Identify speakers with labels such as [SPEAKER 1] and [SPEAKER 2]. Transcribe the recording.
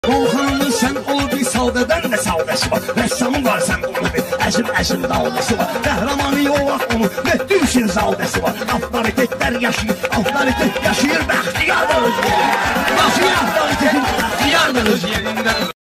[SPEAKER 1] Volkan'ın sen ol bir savdadan da savdası var. Ressamın var sen onu bir əşim davdası var. Qəhrəmanı yollaq onu Mehdüsün zavdası var. Avtoritetler yaşayır, avtoritet yaşayır, bəxtiyardır öz yerində. Yaşayır, avtoritetin bəxtiyardır öz yerində.